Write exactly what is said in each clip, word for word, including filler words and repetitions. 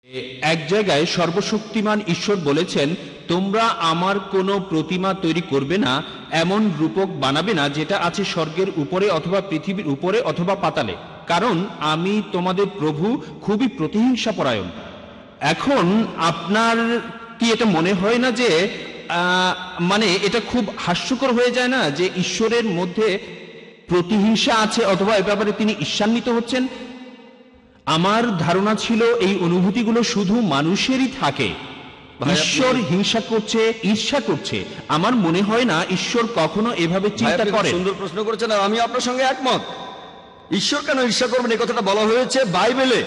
এক জায়গায় সর্বশক্তিমান ঈশ্বর বলেছেন, তোমরা আমার কোনো প্রতিমা তৈরি করবে না, এমন রূপক বানাবে না যেটা আছে স্বর্গের উপরে অথবা পৃথিবীর উপরে অথবা পাতালে, কারণ আমি তোমাদের প্রভু খুবই প্রতিহিংসাপরায়ণ। এখন আপনার কি এটা মনে হয় না যে মানে এটা খুব হাস্যকর হয়ে যায় না যে ঈশ্বরের মধ্যে প্রতিহিংসা আছে অথবা এ ব্যাপারে তিনি ঈর্ষান্বিত হচ্ছেন? আমার ধারণা ছিল এই অনুভূতিগুলো শুধু মানুষেরই থাকে। ঈশ্বর হিংসা করছে, ঈর্ষা করছে, আমার মনে হয় না ঈশ্বর কখনো এভাবে চিন্তা করে। সুন্দর প্রশ্ন করেছেন, আর আমি আপনার সঙ্গে একমত। ঈশ্বর কেন ঈর্ষা করবেন এই কথাটা বলা হয়েছে বাইবেলে।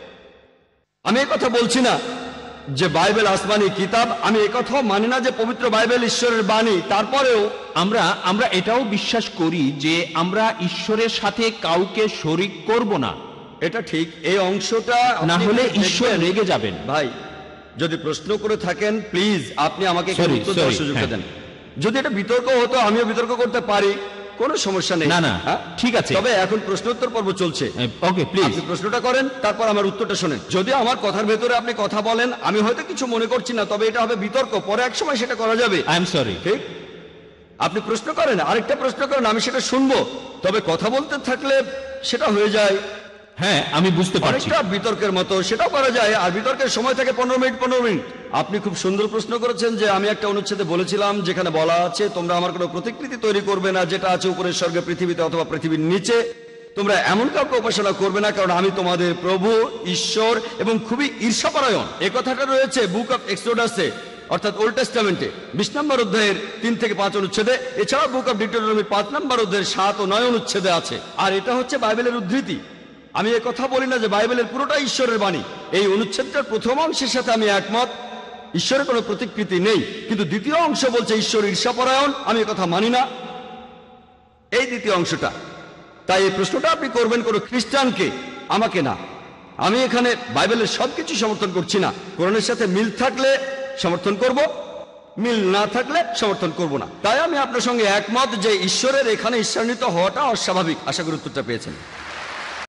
আমি এই কথা বলছি না যে বাইবেল আসমানি কিতাব, আমি এই কথাও মানি না যে পবিত্র বাইবেল ঈশ্বরের বাণী। তারপরেও আমরা আমরা এটাও বিশ্বাস করি যে আমরা ঈশ্বরের সাথে কাউকে শরীক করব না। এটা ঠিক, এই অংশটা না হলে ঈশ্বর রেগে যাবেন। ভাই, যদি প্রশ্ন করে থাকেন প্লিজ আপনি আমাকে উত্তর দেওয়ার সুযোগ দেন। যদি এটা বিতর্ক হতো আমিও বিতর্ক করতে পারি, কোনো সমস্যা নেই। না না ঠিক আছে, তবে এখন প্রশ্নোত্তর পর্ব চলছে। ওকে প্লিজ আপনি প্রশ্নটা করেন, তারপর আমার উত্তরটা শোনেন। যদি আমার কথার ভেতরে আপনি কথা বলেন, আমি হয়তো কিছু মনে করছি না, তবে এটা হবে বিতর্ক, পরে এক সময় সেটা করা যাবে। I am sorry. ঠিক, আপনি প্রশ্ন করেন, আরেকটা প্রশ্ন করেন, আমি সেটা শুনবো। তবে কথা বলতে থাকলে সেটা হয়ে যায়, হ্যাঁ আমি বুঝতে পারছি, অনেকটা বিতর্কের মতো, সেটাও করা যায়। আর বিতর্কের সময় থাকে পনেরো মিনিট পনেরো মিনিট। আপনি খুব সুন্দর প্রশ্ন করেছেন যে আমি একটা অনুচ্ছেদে বলেছিলাম যেখানে বলা আছে তোমরা আমার কোনো প্রতিকৃতি তৈরি করবে না যেটা আছে উপরের স্বর্গে, পৃথিবীতে অথবা পৃথিবীর নিচে। তোমরা এমন কাউকে উপাসনা করবে না, কারণ আমি তোমাদের প্রভু ঈশ্বর এবং খুবই ঈর্ষাপরায়ণ। এই কথাটা রয়েছে বুক অফ এক্সোডাসে, অর্থাৎ ওল্ড টেস্টামেন্টে বিশ নম্বর অধ্যায়ের তিন থেকে পাঁচ অনুচ্ছেদে। এছাড়া বুক অফ ডিউটেরোনমি পাঁচ নম্বর অধ্যায়ের সাত ও নয় অনুচ্ছেদে আছে। আর এটা হচ্ছে বাইবেলের উদ্ধৃতি। আমি এ কথা বলি না যে বাইবেলের পুরোটা ঈশ্বরের বাণী। এই অনুচ্ছেদটার প্রথম অংশের সাথে আমি একমত, ঈশ্বরের কোনো প্রতিকৃতি নেই, কিন্তু দ্বিতীয় অংশ বলছে ঈশ্বর ঈর্ষাপরায়ণ। আমি কথা মানি না এই দ্বিতীয় অংশটা। তাই এই প্রশ্নটা আপনি করবেন কোনো খ্রিস্টানকে, আমাকে না। আমি এখানে বাইবেলের সবকিছু সমর্থন করছি না। কোরআনের সাথে মিল থাকলে সমর্থন করব, মিল না থাকলে সমর্থন করব না। তাই আমি আপনার সঙ্গে একমত যে ঈশ্বরের এখানে ঈশ্বরান্বিত হওয়াটা অস্বাভাবিক। আশা করি উত্তরটা পেয়েছেন।